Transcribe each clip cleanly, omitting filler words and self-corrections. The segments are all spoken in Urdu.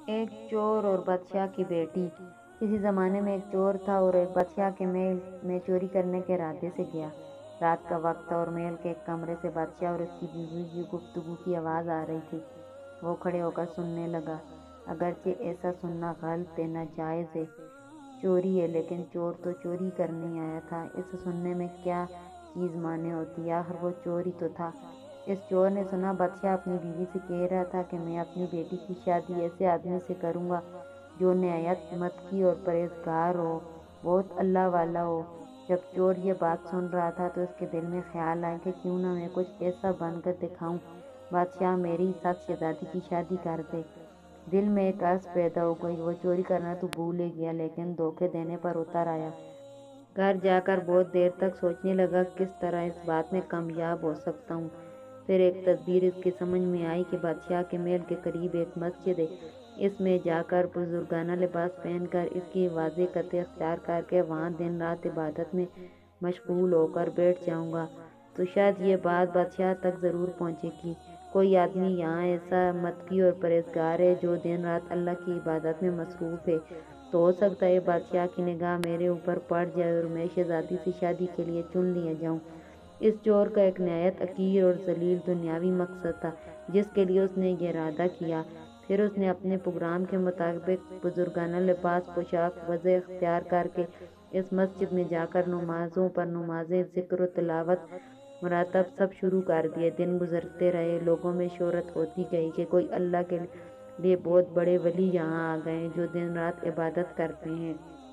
ایک چور اور بادشاہ کی بیٹی۔ کسی زمانے میں ایک چور تھا اور ایک بادشاہ کے محل میں چوری کرنے کے ارادے سے گیا۔ رات کا وقت تھا اور محل کے ایک کمرے سے بادشاہ اور اس کی بیوی کی گفتگو کی آواز آ رہی تھی۔ وہ کھڑے ہو کر سننے لگا۔ اگرچہ ایسا سننا غلط ناجائز چوری ہے، لیکن چور تو چوری کرنے ہی آیا تھا، اسے سننے میں کیا چیز مانع ہوتی، آخر وہ چور ہی تو تھا۔ اس چور نے سنا بادشاہ اپنی بیوی سے کہہ رہا تھا کہ میں اپنی بیٹی کی شادی ایسے آدمی سے کروں گا جو نہایت متقی اور پرہیزگار ہو، بہت اللہ والا ہو۔ جب چور یہ بات سن رہا تھا تو اس کے دل میں خیال آیا کہ کیوں نہ میں کچھ ایسا بن کر دکھاؤں، بادشاہ میری ساتھ شہزادی کی شادی کر دے۔ دل میں ایک آس پیدا ہو گئی، وہ چوری کرنا تو بھول ہی گیا لیکن دھوکے دینے پر اتر آیا۔ گھر جا کر بہت دیر تک سوچنے لگا کس طرح اس بات میں کامیاب ہو سکتا ہوں۔ پھر ایک تدبیر اس کی سمجھ میں آئی کہ بادشاہ کے محل کے قریب ایک مسجد ہے، اس میں جا کر بزرگانہ لباس پہن کر، اس کی وضاحت اختیار کر کے وہاں دن رات عبادت میں مشغول ہو کر بیٹھ جاؤں گا تو شاید یہ بات بادشاہ تک ضرور پہنچے گی۔ کوئی آدمی یہاں ایسا متقی اور پرہیزگار ہے جو دن رات اللہ کی عبادت میں مصروف ہے، تو ہو سکتا ہے بادشاہ کی نگاہ میرے اوپر پڑ جائے اور میں شہزادی سے شادی کے لیے چن لیا جاؤں۔ اس چور کا ایک نہایت حقیر اور ذلیل دنیاوی مقصد تھا جس کے لیے اس نے یہ ارادہ کیا۔ پھر اس نے اپنے پروگرام کے مطابق بزرگانہ لباس پوشاک وضع اختیار کر کے اس مسجد میں جا کر نمازوں پر نمازیں، ذکر و تلاوت مراتب سب شروع کر دیے۔ دن گزرتے رہے، لوگوں میں شہرت ہوتی گئی کہ کوئی اللہ کے لیے بہت بڑے ولی یہاں آ گئے ہیں جو دن رات عبادت کرتے ہیں۔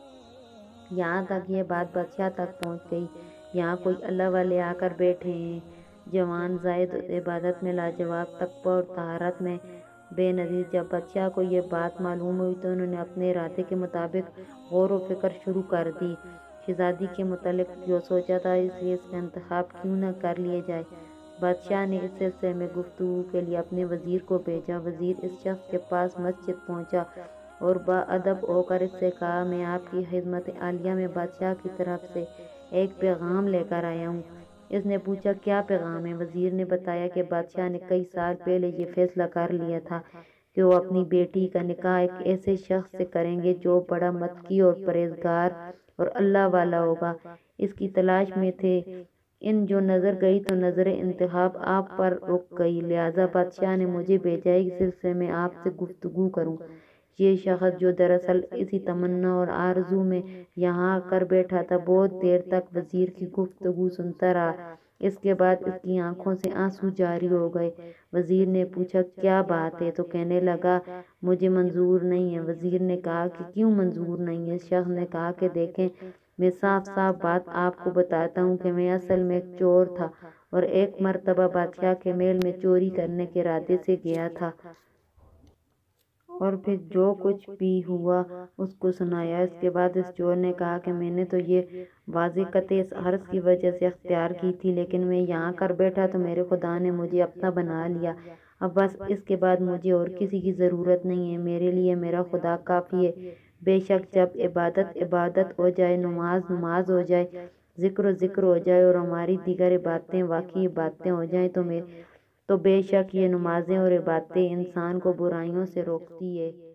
یہاں تک یہ بات بادشاہ تک پہنچ گئی، یہاں کوئی اللہ والے آ کر بیٹھے ہیں، جوان زاہد عبادت میں لاجواب، تقویٰ اور طہارت میں بے نظیر۔ جب بادشاہ کو یہ بات معلوم ہوئی تو انہوں نے اپنے ارادے کے مطابق غور و فکر شروع کر دی۔ شہزادی کے متعلق جو سوچا تھا اس لیے اس کا انتخاب کیوں نہ کر لیا جائے۔ بادشاہ نے اس سلسلے میں گفتگو کے لیے اپنے وزیر کو بھیجا۔ وزیر اس شخص کے پاس مسجد پہنچا اور باادب ہو کر اس سے کہا، میں آپ کی خدمت عالیہ میں بادشاہ کی طرف سے ایک پیغام لے کر آیا ہوں۔ اس نے پوچھا کیا پیغام ہے؟ وزیر نے بتایا کہ بادشاہ نے کئی سال پہلے یہ فیصلہ کر لیا تھا کہ وہ اپنی بیٹی کا نکاح ایک ایسے شخص سے کریں گے جو بڑا متقی اور پرہیزگار اور اللہ والا ہوگا۔ اس کی تلاش میں تھے، ان جو نظر گئی تو نظر انتخاب آپ پر رک گئی، لہٰذا بادشاہ نے مجھے بھیجا ہے کہ اس سلسلے میں آپ سے گفتگو کروں۔ یہ شخص جو دراصل اسی تمنا اور آرزو میں یہاں آ کر بیٹھا تھا، بہت دیر تک وزیر کی گفتگو سنتا رہا، اس کے بعد اس کی آنکھوں سے آنسو جاری ہو گئے۔ وزیر نے پوچھا کیا بات ہے؟ تو کہنے لگا مجھے منظور نہیں ہے۔ وزیر نے کہا کہ کیوں منظور نہیں ہے؟ اس شخص نے کہا کہ دیکھیں، میں صاف صاف بات آپ کو بتاتا ہوں کہ میں اصل میں ایک چور تھا اور ایک مرتبہ بادشاہ کے محل میں چوری کرنے کے ارادے سے گیا تھا، اور پھر جو کچھ بھی ہوا اس کو سنایا۔ اس کے بعد اس چور نے کہا کہ میں نے تو یہ وضاحت اس عرض کی وجہ سے اختیار کی تھی، لیکن میں یہاں کر بیٹھا تو میرے خدا نے مجھے اپنا بنا لیا، اب بس اس کے بعد مجھے اور کسی کی ضرورت نہیں ہے، میرے لیے میرا خدا کافی ہے۔ بے شک جب عبادت عبادت ہو جائے، نماز نماز ہو جائے، ذکر ہو جائے اور ہماری دیگر عبادتیں واقعی عبادتیں ہو جائیں تو بے شک یہ نمازیں اور عبادتیں انسان کو برائیوں سے روکتی ہے۔